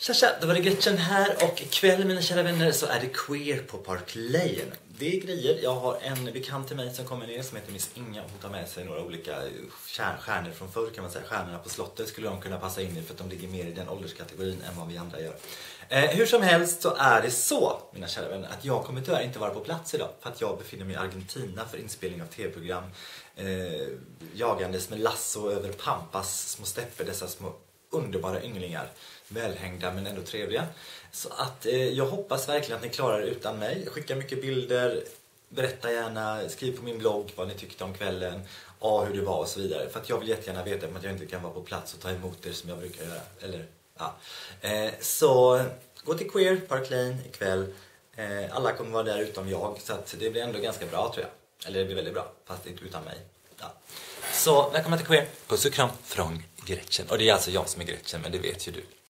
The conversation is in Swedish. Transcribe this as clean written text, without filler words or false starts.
Tja, då var det Gretchen här och ikväll mina kära vänner så är det queer på Park Lane. Det är grejer, jag har en bekant till mig som kommer ner som heter Miss Inga och hon tar med sig några olika stjärnor från förr kan man säga. Stjärnorna på slottet skulle de kunna passa in i för att de ligger mer i den ålderskategorin än vad vi andra gör. Hur som helst så är det så, mina kära vänner, att jag kommer tyvärr inte vara på plats idag för att jag befinner mig i Argentina för inspelning av tv-program jagandes med lasso över Pampas små stäpper, dessa små underbara ynglingar, välhängda men ändå trevliga. Så att jag hoppas verkligen att ni klarar det utan mig. Skicka mycket bilder, berätta gärna, skriv på min blogg vad ni tyckte om kvällen, hur det var och så vidare. För att jag vill jättegärna veta att jag inte kan vara på plats och ta emot er som jag brukar göra. Eller, ja. Så gå till Queer Park Lane ikväll. Alla kommer vara där utom jag, så att det blir ändå ganska bra tror jag. Eller det blir väldigt bra, fast inte utan mig. Ja. Så välkomna till Queer. Puss och kram från Gretchen. Och det är alltså jag som är Gretchen, men det vet ju du.